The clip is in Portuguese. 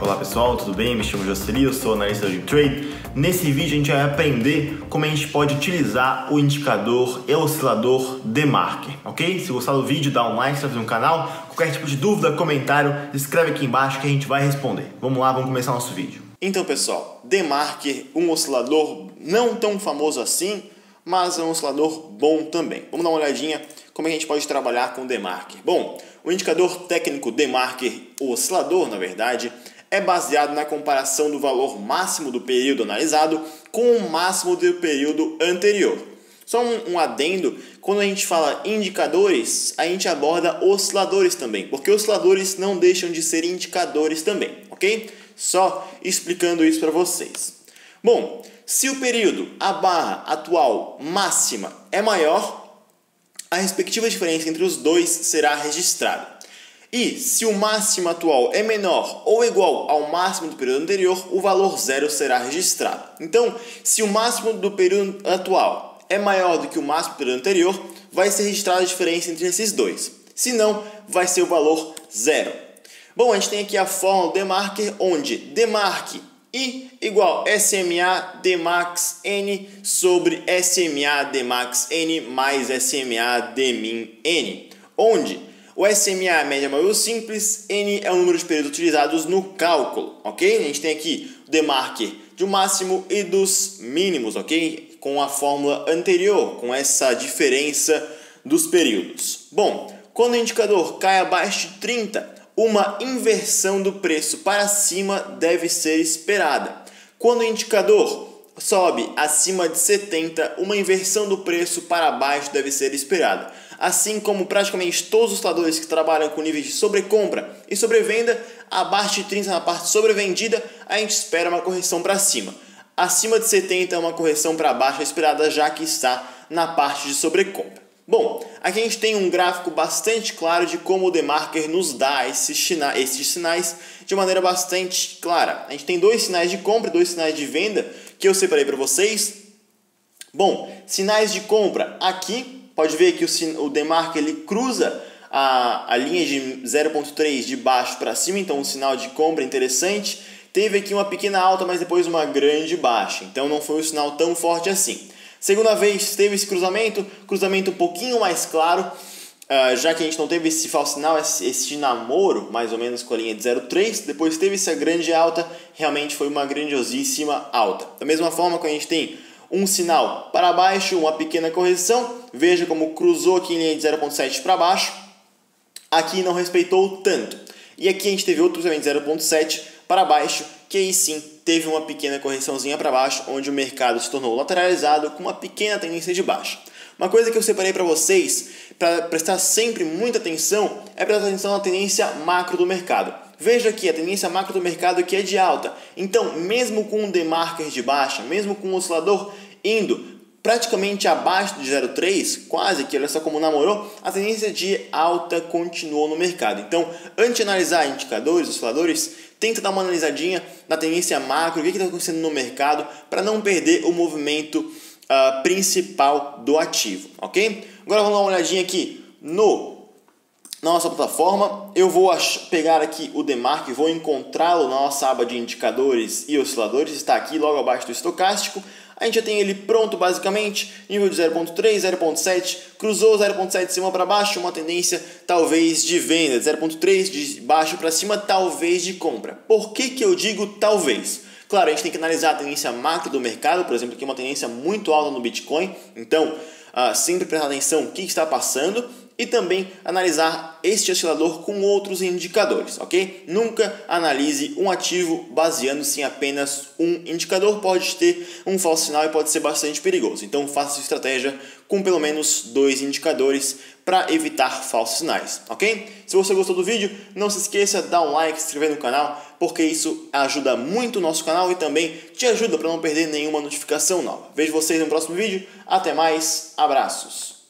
Olá pessoal, tudo bem? Me chamo Jocely, eu sou analista de trade. Nesse vídeo a gente vai aprender como a gente pode utilizar o indicador e oscilador DMARC, ok? Se gostar do vídeo, dá um like, se inscreve no canal. Qualquer tipo de dúvida, comentário, escreve aqui embaixo que a gente vai responder. Vamos lá, vamos começar nosso vídeo. Então pessoal, DMARC, um oscilador não tão famoso assim, mas é um oscilador bom também. Vamos dar uma olhadinha como a gente pode trabalhar com o DMARC. Bom, o indicador técnico DMARC, o oscilador na verdade, é baseado na comparação do valor máximo do período analisado com o máximo do período anterior. Só um adendo, quando a gente fala indicadores, a gente aborda osciladores também, porque osciladores não deixam de ser indicadores também, ok? Só explicando isso para vocês. Bom, se o período, a barra atual máxima é maior, a respectiva diferença entre os dois será registrada. E se o máximo atual é menor ou igual ao máximo do período anterior, o valor zero será registrado. Então, se o máximo do período atual é maior do que o máximo do período anterior, vai ser registrada a diferença entre esses dois. Se não, vai ser o valor zero. Bom, a gente tem aqui a fórmula DMARC, onde DMARC I igual SMA Dmax N sobre SMA Dmax N mais SMA Dmin N, onde o SMA é a média móvel simples, N é o número de períodos utilizados no cálculo, ok? A gente tem aqui o DMARC do máximo e dos mínimos, ok? Com a fórmula anterior, com essa diferença dos períodos. Bom, quando o indicador cai abaixo de 30, uma inversão do preço para cima deve ser esperada. Quando o indicador sobe acima de 70, uma inversão do preço para baixo deve ser esperada. Assim como praticamente todos os osciladores que trabalham com níveis de sobrecompra e sobrevenda, abaixo de 30 na parte sobrevendida, a gente espera uma correção para cima. Acima de 70 é uma correção para baixo esperada, já que está na parte de sobrecompra. Bom, aqui a gente tem um gráfico bastante claro de como o DMARC nos dá esses sinais de maneira bastante clara. A gente tem dois sinais de compra e dois sinais de venda que eu separei para vocês. Bom, sinais de compra aqui. Pode ver que o DMARC ele cruza a linha de 0,3 de baixo para cima, então um sinal de compra interessante. Teve aqui uma pequena alta, mas depois uma grande baixa, então não foi um sinal tão forte assim. Segunda vez teve esse cruzamento um pouquinho mais claro, já que a gente não teve esse falso sinal, esse namoro, mais ou menos com a linha de 0,3. Depois teve essa grande alta, realmente foi uma grandiosíssima alta. Da mesma forma que a gente tem um sinal para baixo, uma pequena correção. Veja como cruzou aqui em linha de 0,7 para baixo. Aqui não respeitou tanto. E aqui a gente teve outro cruzamento de 0,7 para baixo, que aí sim teve uma pequena correçãozinha para baixo, onde o mercado se tornou lateralizado com uma pequena tendência de baixa. Uma coisa que eu separei para vocês, para prestar sempre muita atenção, é prestar atenção na tendência macro do mercado. Veja aqui, a tendência macro do mercado aqui é de alta. Então, mesmo com um DMARC de baixa, mesmo com um oscilador indo praticamente abaixo de 0,3, quase que, olha só como namorou, a tendência de alta continuou no mercado. Então, antes de analisar indicadores, osciladores, tenta dar uma analisadinha na tendência macro, o que está acontecendo no mercado, para não perder o movimento principal do ativo, ok? Agora vamos dar uma olhadinha aqui na nossa plataforma. Eu vou pegar aqui o DMARC, vou encontrá-lo na nossa aba de indicadores e osciladores, está aqui logo abaixo do estocástico. A gente já tem ele pronto basicamente, nível de 0.3, 0.7, cruzou 0.7 de cima para baixo, uma tendência talvez de venda, 0.3 de baixo para cima, talvez de compra. Por que eu digo talvez? Claro, a gente tem que analisar a tendência macro do mercado, por exemplo, aqui uma tendência muito alta no Bitcoin, então sempre prestar atenção no que está passando e também analisar este oscilador com outros indicadores, ok? Nunca analise um ativo baseando-se em apenas um indicador, pode ter um falso sinal e pode ser bastante perigoso. Então faça sua estratégia com pelo menos 2 indicadores para evitar falsos sinais, ok? Se você gostou do vídeo, não se esqueça de dar um like, se inscrever no canal, porque isso ajuda muito o nosso canal e também te ajuda para não perder nenhuma notificação nova. Vejo vocês no próximo vídeo, até mais, abraços!